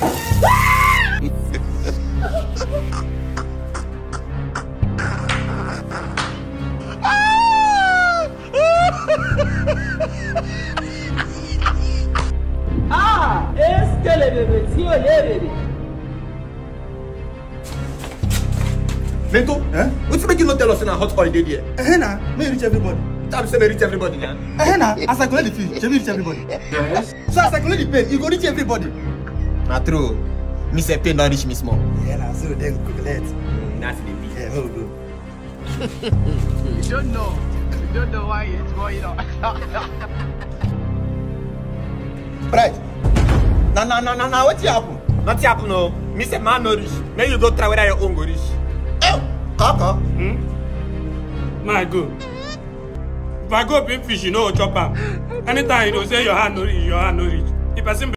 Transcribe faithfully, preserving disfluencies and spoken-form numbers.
Ah, est-ce que le bébé si on est bébé? Mento, eh? What you make you not tell us in a hot holiday there? Eh na, me reach everybody. Time say me reach everybody, yeah? Eh na, as I collect the fee, she reach everybody. Yes. So as I collect the pay, you go reach everybody. Na true. Me say pay not reach me small. Yeah na, so then collect. Mm, that's the beat. Yeah, hold on. You don't know. You don't know why it's going on. Right. Na na na na na what happen? Nothing happen no. Me say man no reach. Then you go try whether your own go reach. Eh, kaka. Hmm? My good. If I go big fish, you know chop am. Anytime you don't say your hand no reach, your hand no reach. The person